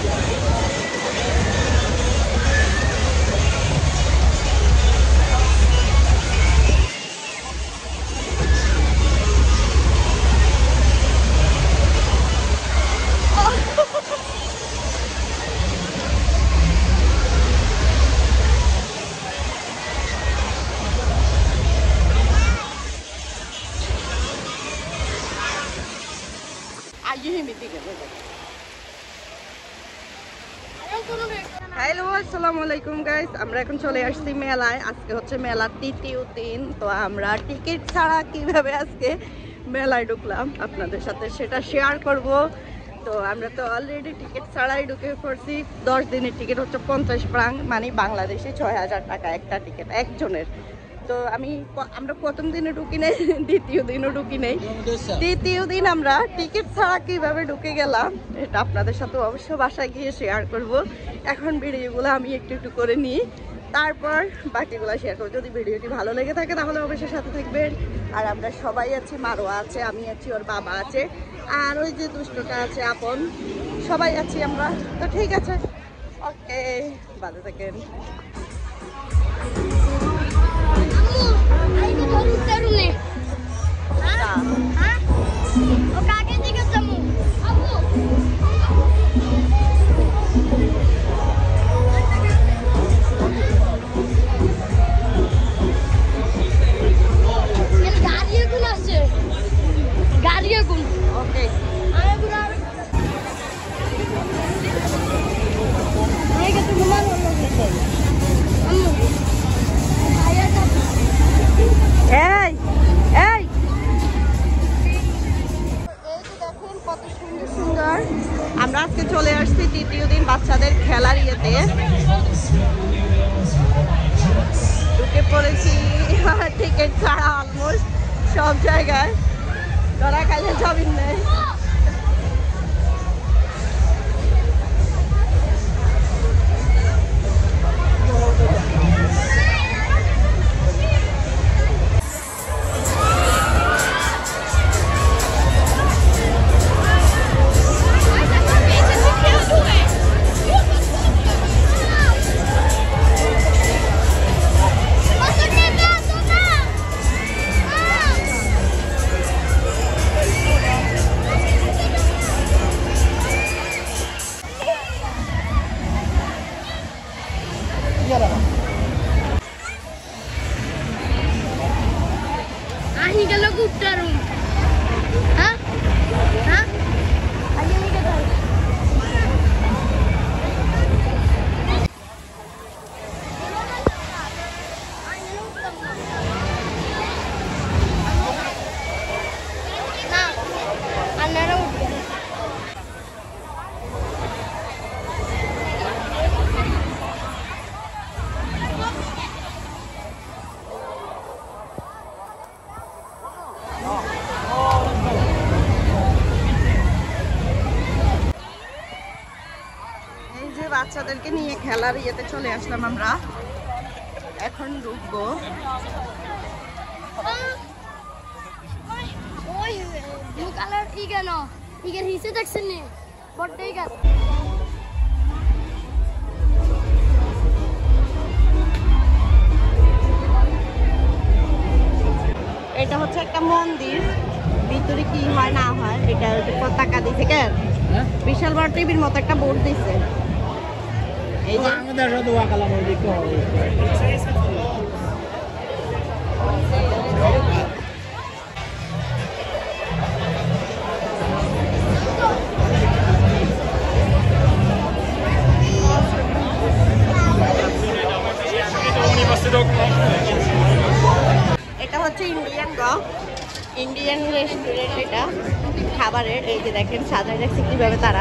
Hello আসসালামু আলাইকুম guys, আমরা এখন চলে আসছি মেলায়। আজকে হচ্ছে মেলার তৃতীয় দিন। তো আমরা টিকিট ছাড়া কিভাবে আজকে মেলায় ঢুকলাম আপনাদের সাথে সেটা শেয়ার করব। তো আমরা তো অলরেডি টিকিট ছাড়াই ঢুকে পড়ছি। 10 দিনের টিকিট হচ্ছে 50 ফ্রাঙ্ক, মানে বাংলাদেশে 6000 টাকা একটা টিকিট একজনের। তো আমরা প্রথম দিনে ঢুকি নেই, দ্বিতীয় দিনও ঢুকি নেই। তৃতীয় দিন আমরা টিকিট ছাড়া কিভাবে ঢুকে গেলাম এটা আপনাদের সাথে অবশ্য বাসায় গিয়ে শেয়ার করব। এখন ভিডিওগুলো আমি একটু একটু করে নিই, তারপর বাকিগুলো শেয়ার করব। যদি ভিডিওটি ভালো লেগে থাকে তাহলে অবশ্যই সাথে থাকবেন। আর আমরা সবাই আছি, মারোয়া আছে, আমি আছি, ওর বাবা আছে, আর ওই যে দুষ্টটা আছে আপন, সবাই আছি আমরা। তো ঠিক আছে, ওকে, ভালো থাকেন। আমরা আজকে চলে আসছি তৃতীয় দিন বাচ্চাদের খেলার ইয়েতে ঢুকে পড়েছি। টিকিট ছাড়া অলমোস্ট সব জায়গায় ধরা খাইলে যাবেন নেই। বাচ্চাদেরকে নিয়ে খেলার ইয়েতে চলে আসলাম আমরা, এখন ঢুকবো। এটা হচ্ছে একটা মন্দির, ভিতরে কি হয় না হয় এটা পতাকা দিছে, কেন বিশাল বড় টিভির মতো একটা বোর্ড দিছে। এই যে এটা হচ্ছে ইন্ডিয়ান রেস্টুরেন্ট, এটা খাবারের। এই যে দেখেন সাজায় রাখছে কিভাবে তারা।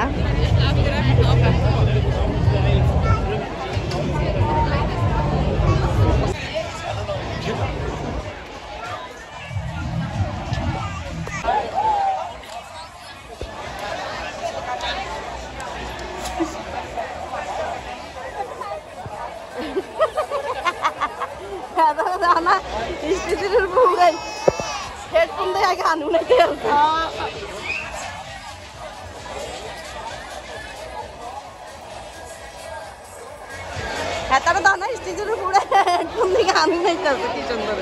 হেডফোন দিয়ে আগে আনু নাইতে হ্যাঁ তারা দাও না স্টেজের উপরে কোন দিকে আনি নাই যাচ্ছে কি সুন্দর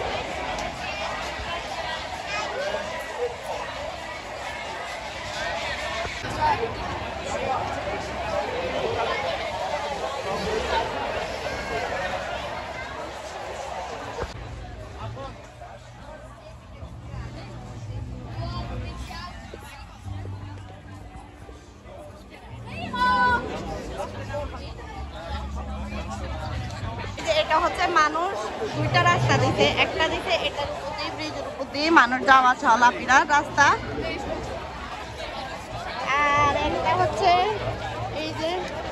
এটা হচ্ছে মানুষ দুইটা রাস্তা দিতে একটা দিতে এটার উপর দিয়ে ব্রিজের উপর দিয়ে মানুষ যাওয়া চলাফেরার রাস্তা আর একটা হচ্ছে এই যে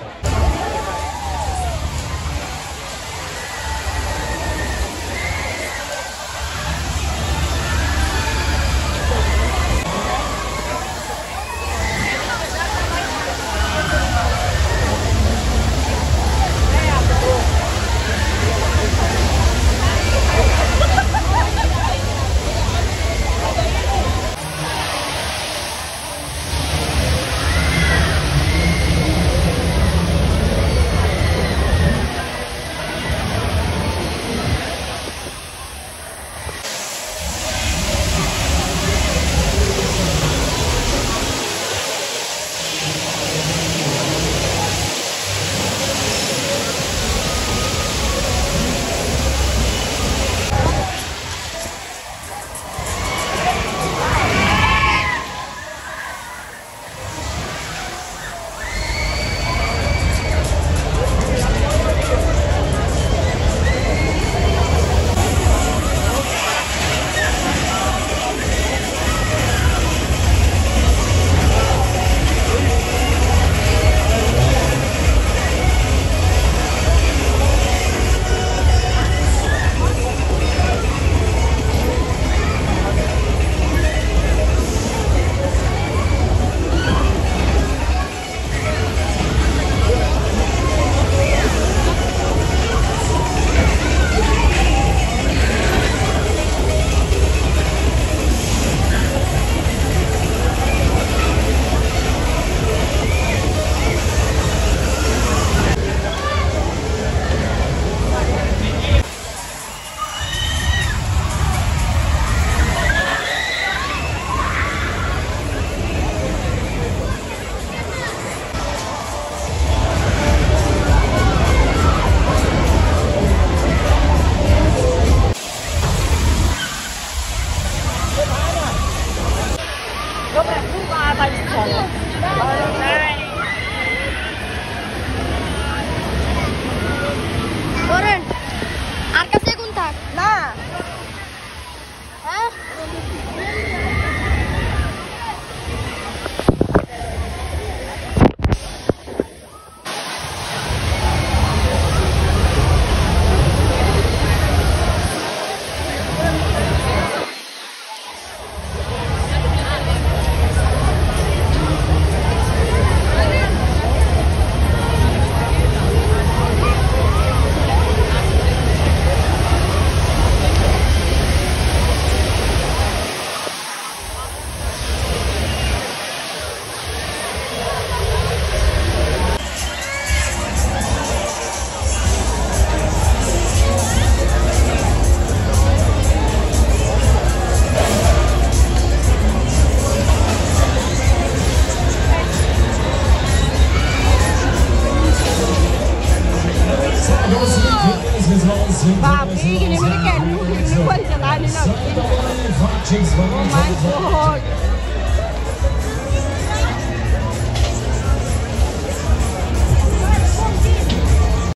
Papi, ini mereka yang nunggu, ini bukan jalan ini. Oh my God.